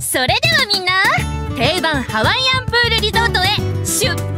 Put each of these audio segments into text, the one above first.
それではみんな、定番ハワイアンプールリゾートへ出発！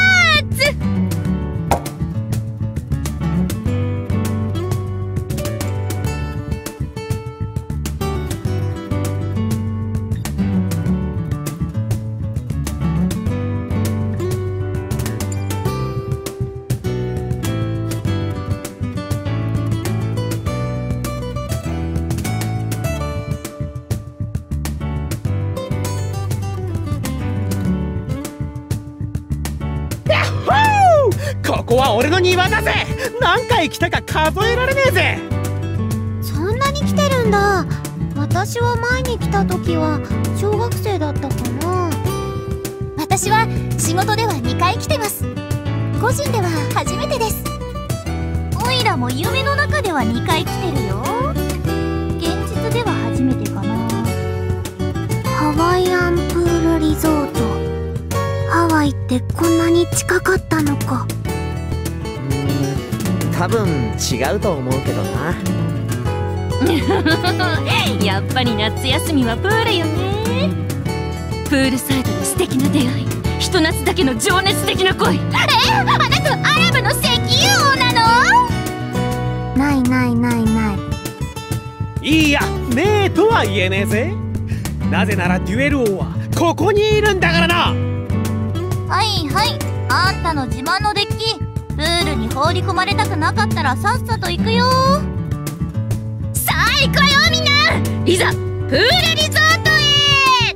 ここは俺の庭だぜ。何回来たか数えられねえぜ。 そんなに来てるんだ。私は前に来た時は小学生だったかな。 私は仕事では2回来てます。個人では初めてです。 おいらも夢の中では2回来てるよ。現実では初めてかな。 ハワイアンプールリゾート。ハワイってこんなに近かったのか。 多分違うと思うけどな。 やっぱり夏休みはプールよね。プールサイドの素敵な出会い、ひと夏だけの情熱的な恋。 あなたアラブの石油王なの？ ないないないない。 いや、ねえとは言えねえぜ。なぜならデュエル王はここにいるんだからな。 はいはい、あんたの自慢のデッキ、プールに放り込まれたくなかったらさっさと行くよ。さあ行くわよみんな、いざプールリゾートへ。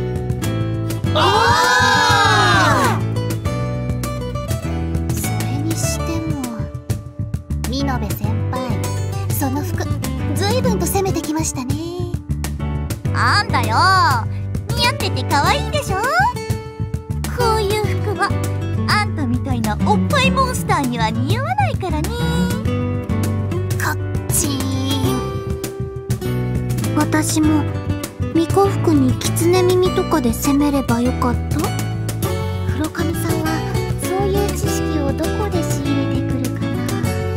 それにしても見延先輩、その服ずいぶんと攻めてきましたね。 あんだよ、似合ってて可愛いでしょ。こういう服はあんたみたいなおっぱいモンスターには似合わないからね。 カッチーン。私も巫女服に狐耳とかで攻めればよかった？黒髪さんはそういう知識をどこで仕入れてくるかな。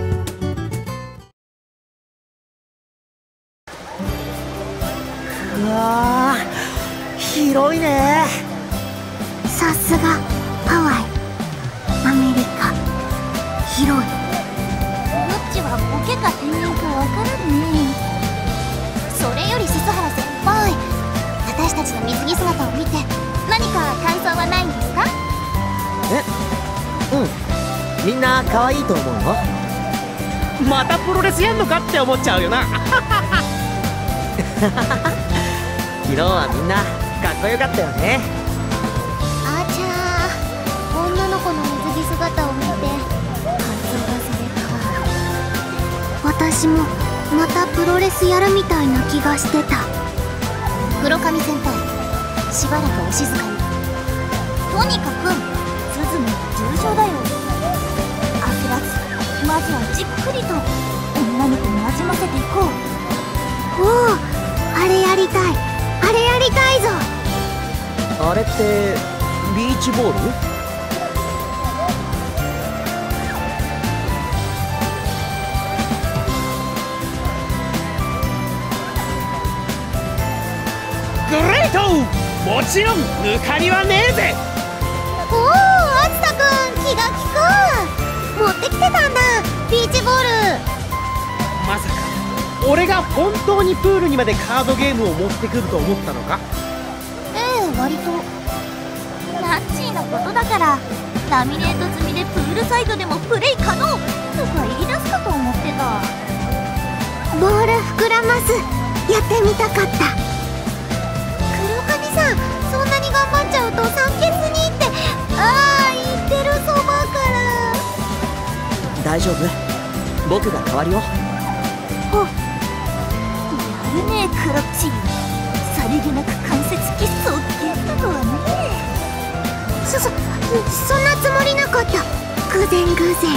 うわー、広いね。 さすがハワイ、アメリカ、広い。 どっちはボケか天然かわからんね。 それより鈴原先輩、私たちの水着姿を見て何か感想はないんですか？ みんな可愛いと思うよ。 またプロレスやんのかって思っちゃうよな。 昨日はみんなかっこよかったよね。 あちゃー、女の子の水着姿を見て感想がされた。私もまたプロレスやるみたいな気がしてた。 黒髪先輩、しばらくお静かに。 とにかく鈴も重症だよ。焦らず、まずはじっくりと女の子になじませていこう。 おお、あれやりたい、あれやりたいぞ。 あれってビーチボール？ グレート！もちろん抜かりはねえぜ。 おお、あつたくん気が利く。持ってきてたんだ、ビーチボール。 まさか俺が本当にプールにまでカードゲームを持ってくると思ったのか？ ええ、割とナッチーのことだから、ラミネート済みでプールサイドでもプレイ可能とか言い出すかと思ってた。 ボール膨らます、やってみたかった。黒髪さん、そんなに頑張っちゃうと酸欠にって、ああ言ってるそばから。 大丈夫、僕が代わるよ。 やるねクロッチ。さりげなく関節キスをゲットとはね。 そんなつもりなかった。偶然偶然。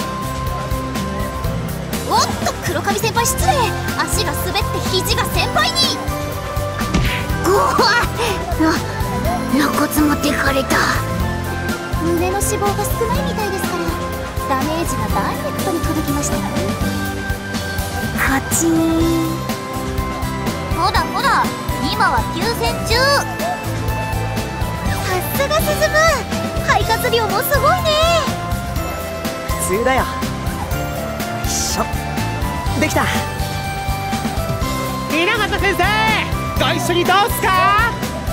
おっと黒髪先輩失礼。足が滑って肘が先輩に。 怖い。肋骨持ってかれた。 胸の脂肪が少ないみたいですから、ダメージがダイレクトに届きましたよ。 カチーン。 ほらほら、今は休戦中。 すが進む。肺活量もすごいね。 普通だよ。よいしょ、できた。 稲畑先生、ご一緒にどうすか？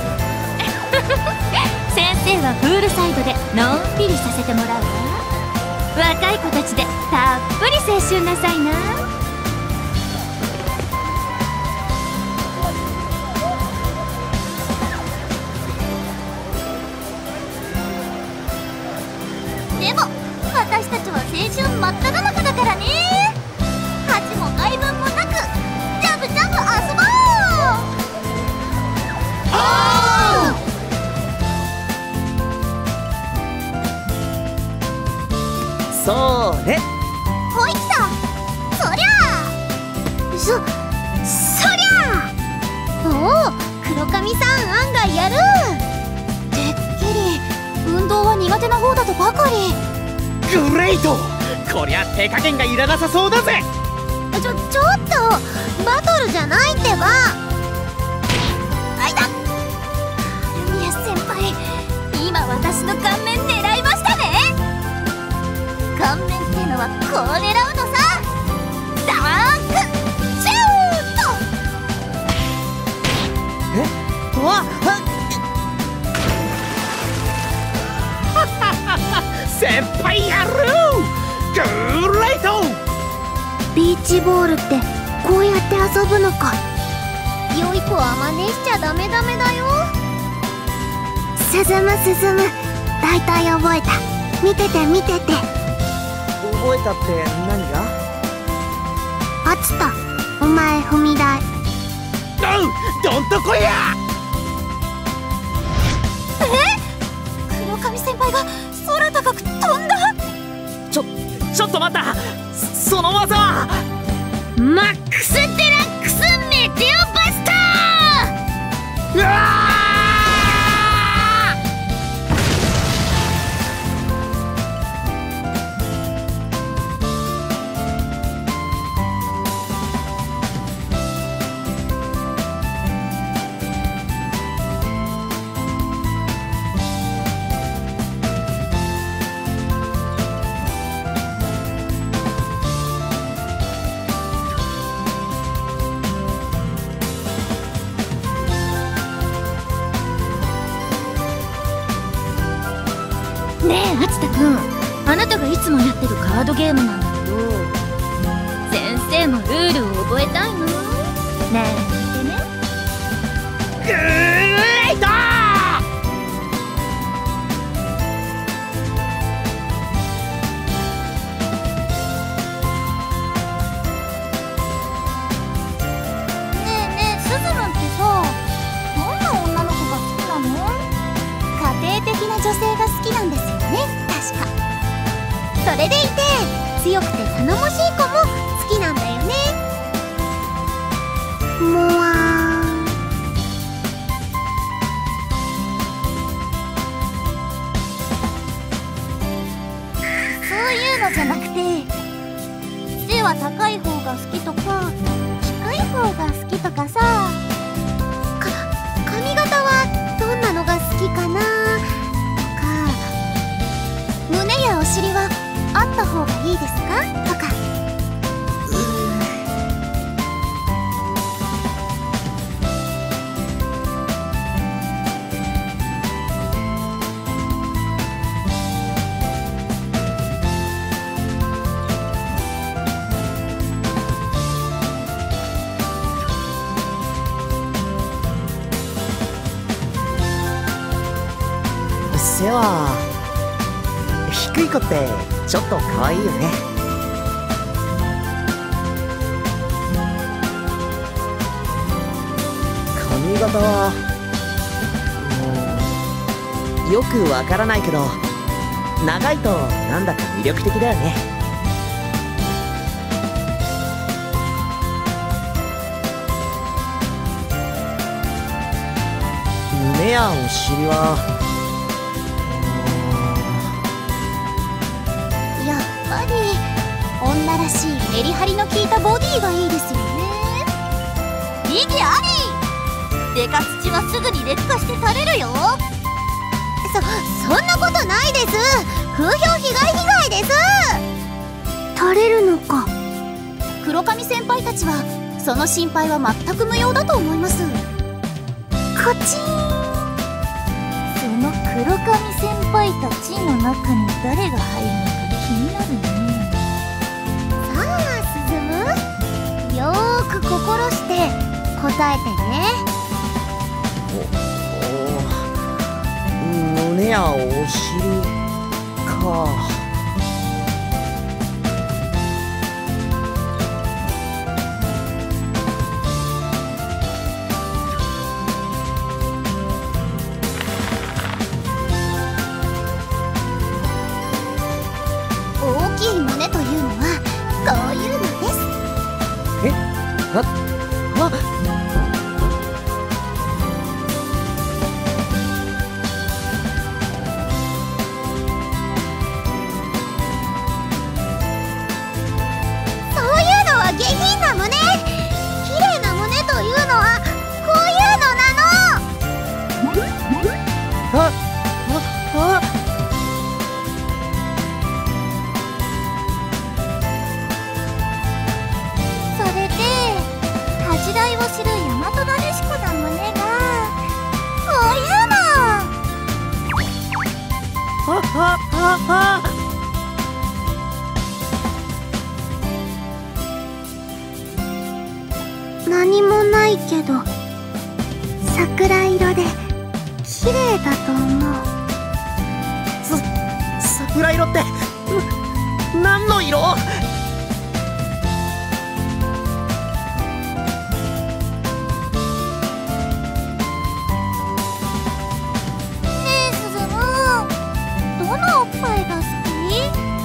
先生はプールサイドでのんびりさせてもらうわ。若い子たちでたっぷり青春なさいな。 でも私たちは青春真っ只中だからね。恥も外聞もなくジャブジャブ遊ぼう。 それ。 ほいきた。そりゃそりゃ。 おお、黒髪さん案外やる。てっきり運動は苦手な方だとばかり。 グレイト、こりゃ手加減がいらなさそうだぜ。 ちょっとバトルじゃないってば。 あいだ。ルミア先輩、今私の顔面狙いましたね。顔面ってのはこう狙うのさ。ダークシュート。 うわっ、 先輩やる。グレイト。 ビーチボールってこうやって遊ぶのか。 良い子は真似しちゃダメだよ。 進む。だいたい覚えた。見てて。 覚えたって何が？ あつた、お前踏み台。 どんとこや。 黒髪先輩が空高く飛んだ。 ちょっと待った。その技はマックスデラックスメテオバスター。 うわねえあつたくん、あなたがいつもやってるカードゲームなんだけど、先生もルールを覚えたいの？ねえ見てね。 グレイト。 ねえスズムってさ、どんな女の子が好きなの？ 家庭的な女性が好きなんですよね、確か。それでいて強くて頼もしい子も好きなんだよね。 もわーん。そういうのじゃなくて、背は高い方が好きとか低い方が好きとかさ。 髪型はどんなのが好きかなとか、胸やお尻はあった方がいいですかとか。 背は低い子ってちょっと可愛いよね。髪型はよくわからないけど、長いとなんだか魅力的だよね。胸やお尻はやっぱり女らしいメリハリの効いたボディがいいですよね。 意義あり。デカ土はすぐに劣化して垂れるよ。 そんなことないです。風評被害です。 垂れるのか。 黒髪先輩たちはその心配は全く無用だと思います。 コチン。 その黒髪先輩たちの中に誰が入るのか気になるね。 さあ進む、よーく心して答えてね。 胸やお尻か。 大きい胸というのはこういうのです。そういうのは下品な胸。綺麗な胸というのはこういうのなの。 それで恥じらいを知る大和なでしこな胸がこういうの。 何もないけど桜色で綺麗だと思う。 桜色って何の色？ ねえすずむ、どのおっぱいが好き？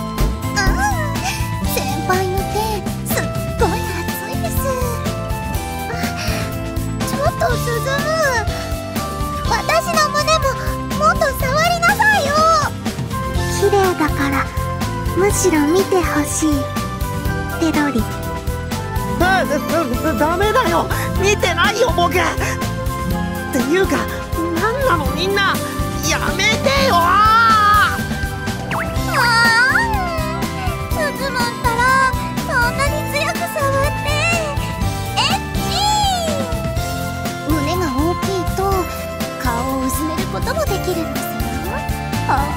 先輩の手すっごい熱いです。ちょっと進む、私の胸ももっと触りなさいよ。 綺麗だからむしろ見てほしい。ペロリ。 ダメだよ、見てないよ僕。っていうか何なのみんな、やめてよ。 すずむったらそんなに強く触ってエッチ。 胸が大きいと顔を薄めることもできるんですよ。ほら、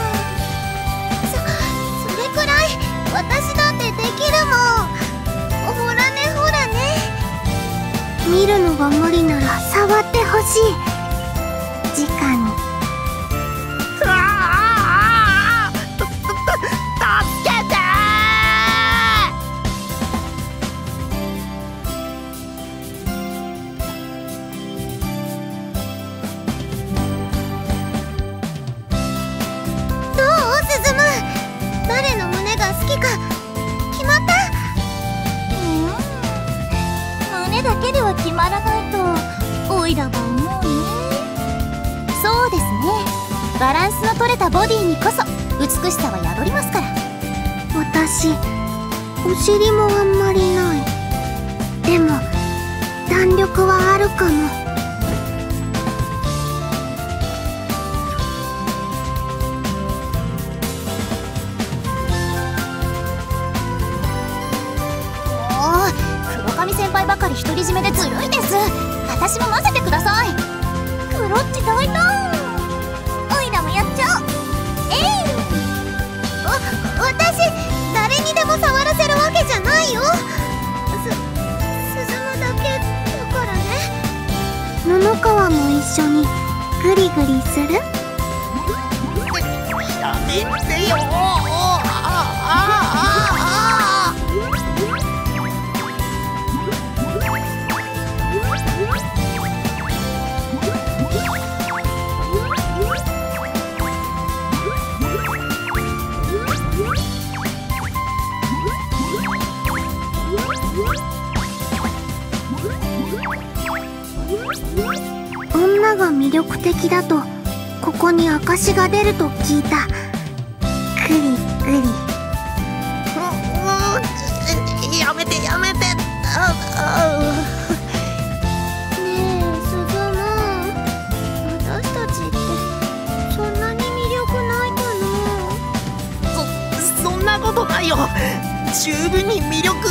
それくらい私だってできるもん。ほらねほらね。 見るのが無理なら触ってほしい。直に。 助けてどう進む、誰の胸が好きか決まった？ 胸だけでは決まらないとおいらは思うね。 そうですね、バランスの取れたボディにこそ美しさは宿りますから。 私お尻もあんまりない。でも弾力はあるかも。 黒髪先輩ばかり独り占めでずるいです。私も混ぜてください。 クロッチ大胆。おいらもやっちゃおう。 私誰にでも触らせるわけじゃないよ。進むだけだからね。 布川も一緒にグリグリする？ やめてよ。 女が魅力的だとここに証が出ると聞いた。グリグリ。 やめてやめて。 ねえ進む、私たちってそんなよ。十分に魅力。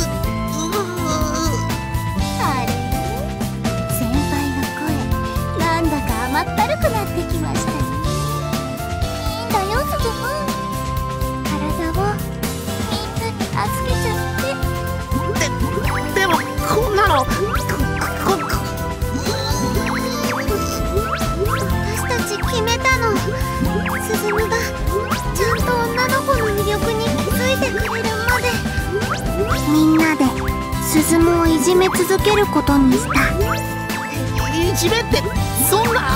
あれ、先輩の声なんだか甘ったるくなってきましたね。いいんだよすずむ。体をみんなに預けちゃって。 でもこんなの私たち決めたの。すずむがちゃんと女の子の魅力に気づいてくれるまで。 みんなで鈴むをいじめ続けることにした。 いじめってそんな。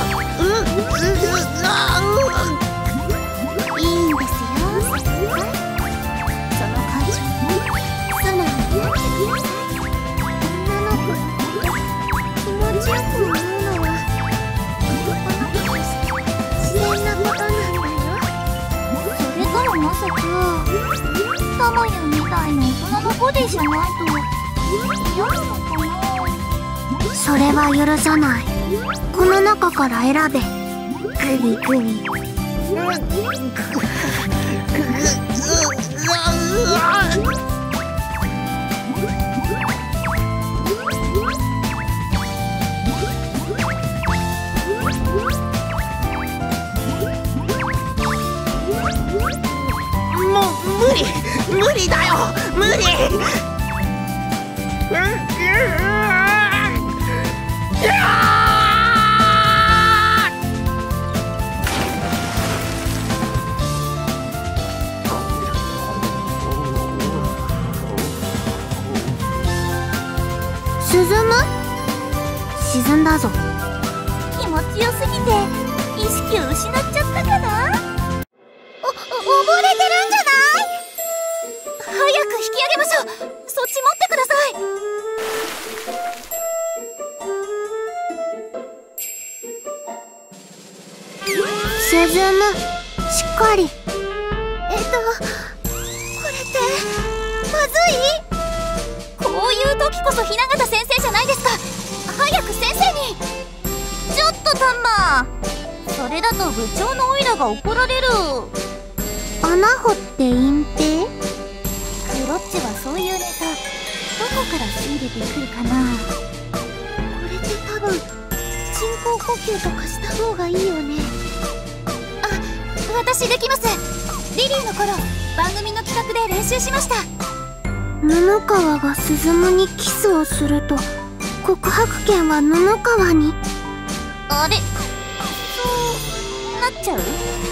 いいんですよ先輩。その感情に素直になってください。女の子のこと気持ちよく思うのは男の子として自然なことなんだよ。 それともまさかタマヤみたいな大人のボディじゃないと嫌なのかな。 それは許さない。この中から選べ。グリグリ。 もう無理だよ。無理。 鈴む？沈んだぞ。 気持ちよすぎて意識を失っちゃったかな。 溺れてるんじゃない？早く引き上げましょう。そっち持ってください。 鈴む、しっかり。 これってまずい？こういう時こそ雛形先生じゃないですか。早く先生に。 ちょっとタンマ、それだと部長のオイラが怒られる。 穴掘って隠蔽？ クロッチはそういうネタどこから仕入れてくるかな。 これって多分人工呼吸とかした方がいいよね。あ、私できます。リリーの頃番組の企画で練習しました。 布川が鈴むにキスをすると告白権は布川に。 あれ、そうなっちゃう？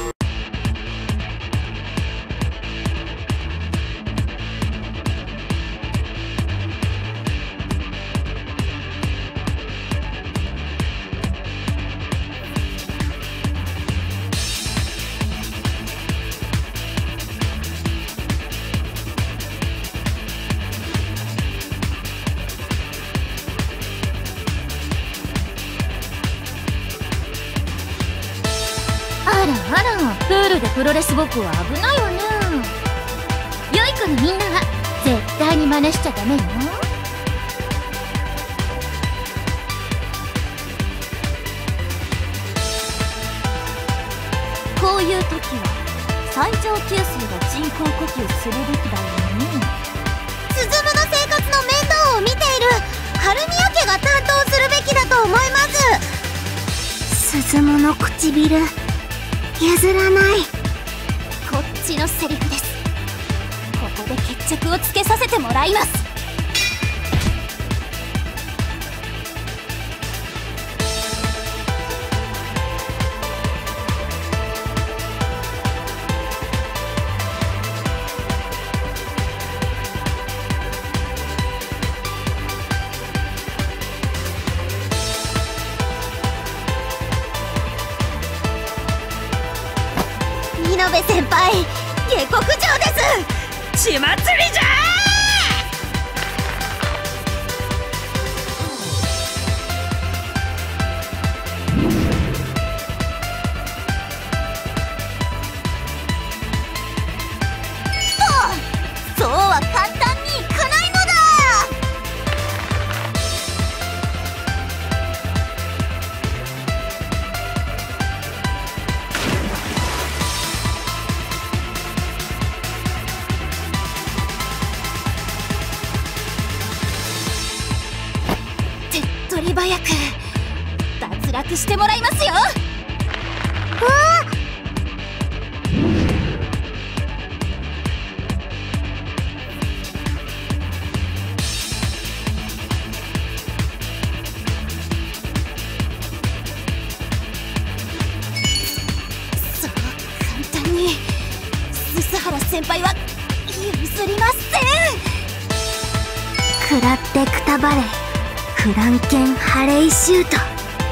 あら、プールでプロレスごっこは危ないわね。良い子のみんなは絶対に真似しちゃダメよ。こういう時は最上級生が人工呼吸するべきだよね。 鈴むの生活の面倒を見ている春宮家が担当するべきだと思います。 鈴むの唇譲らない。 こっちのセリフです。ここで決着をつけさせてもらいます。見延先輩、下克上です。血祭りじゃー。そうは簡単にいかないのだ。 楽してもらいますよ。 そう簡単に鈴原先輩は譲りません。 食らってくたばれフランケンハレイシュート。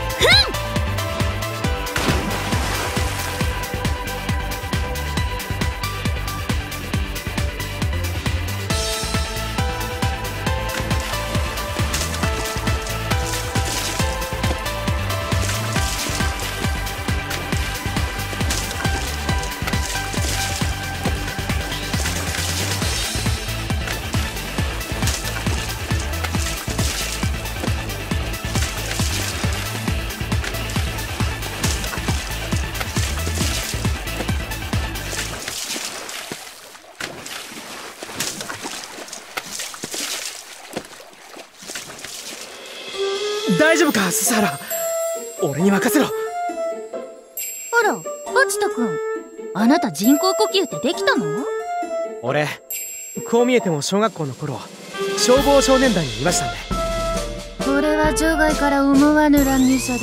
大丈夫か鈴原、俺に任せろ。 あら、バチト君、あなた人工呼吸ってできたの？ 俺こう見えても小学校の頃消防少年団にいましたんで。 これは場外から思わぬ乱入者だ。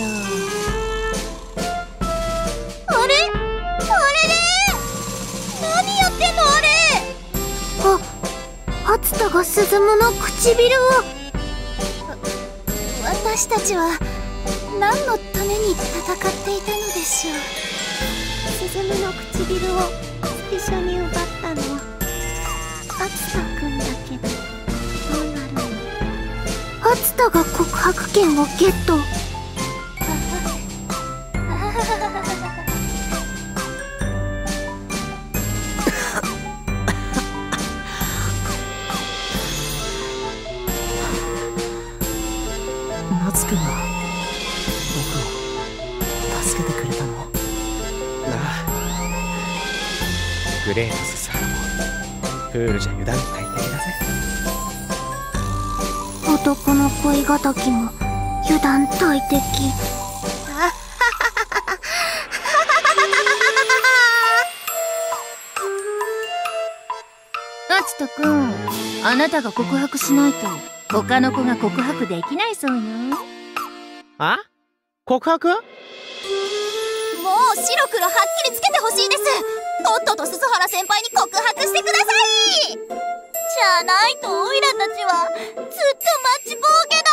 あれれ何やってんのあれ。 初田が鈴夢の唇を。 私たちは何のために戦っていたのでしょう。鈴夢の唇を一緒に奪ったのは篤人君だけど、どうなるの？ 初田が告白権をゲット。 夏くんが僕を助けてくれたの？ああ、グレート鈴原もプールじゃ油断大敵だぜ。 男の恋敵も油断大敵。 アツト君、あなたが告白しないと他の子が告白できないそうよ。 あ？告白？ もう白黒はっきりつけてほしいです。とっとと鈴原先輩に告白してください。 じゃないとオイラたちはずっと待ちぼうけだ。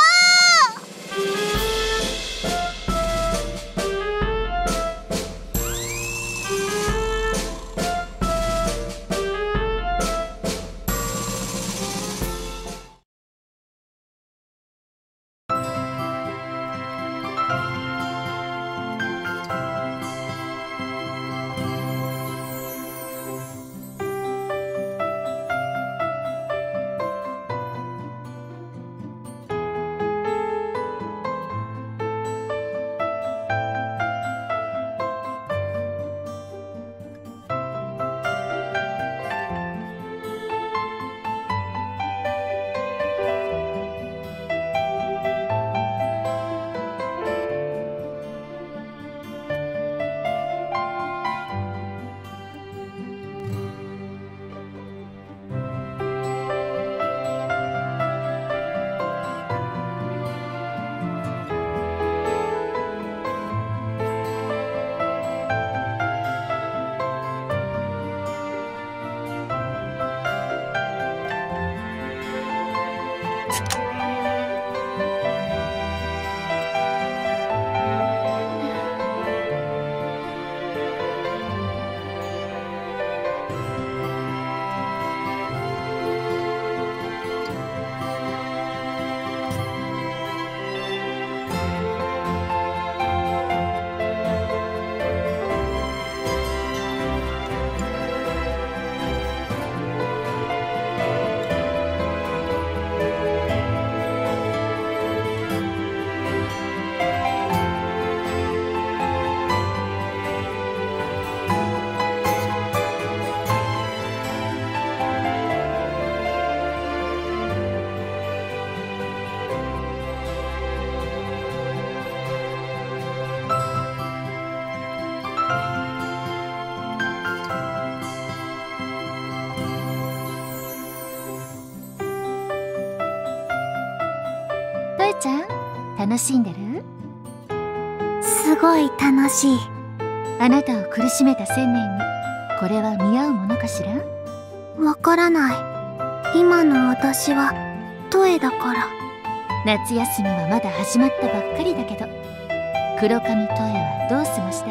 楽しんでる？ すごい楽しい。 あなたを苦しめた千年にこれは見合うものかしら？ わからない。今の私はトエだから。 夏休みはまだ始まったばっかりだけど、黒髪トエはどう過ごしたい？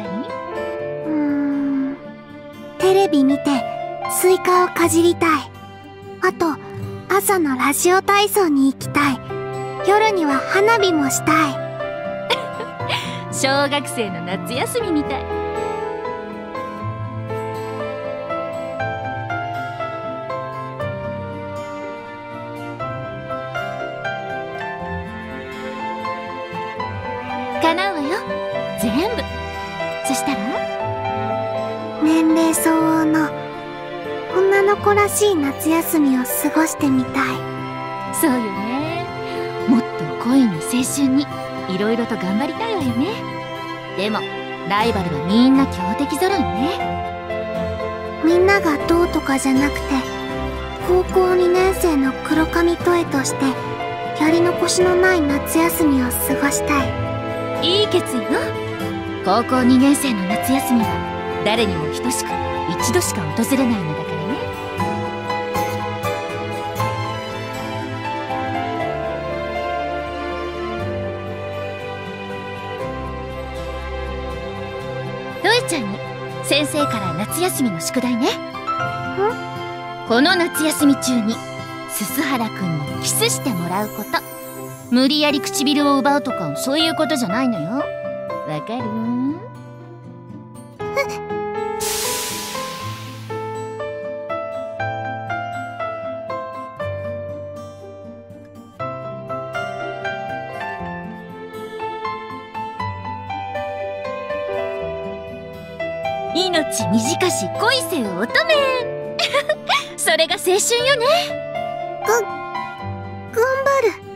テレビ見てスイカをかじりたい。あと朝のラジオ体操に行きたい。夜には花火もしたい。 小学生の夏休みみたい。叶うわよ、全部。そしたら年齢相応の女の子らしい夏休みを過ごしてみたい。 そうよね。もっと恋に青春にいろいろと頑張りたいわよね。でもライバルはみんな強敵揃いね。 みんながどうとかじゃなくて、高校2年生の黒髪トエとしてやり残しのない夏休みを過ごしたい。 いい決意よ。高校2年生の夏休みは誰にも等しく一度しか訪れないのだからね。トエちゃんに先生から夏休みの宿題ね。この夏休み中にすすはらくんにキスしてもらうこと。無理やり唇を奪うとかそういうことじゃないのよ。わかる？命短し恋せよ乙女。それが青春よね。 頑張る。